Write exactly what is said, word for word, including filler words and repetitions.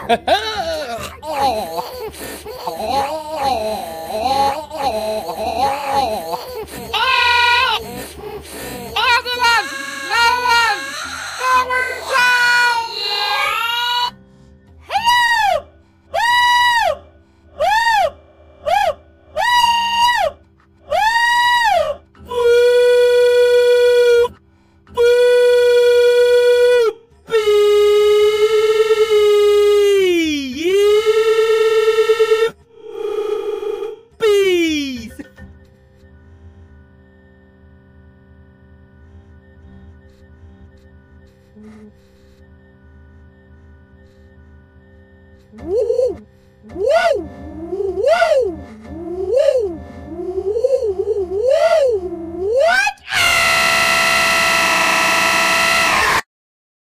Ambulance! No one! No one's out! Hello! Woo! Woo! Woo! Woo! Woo! Bees! Woo!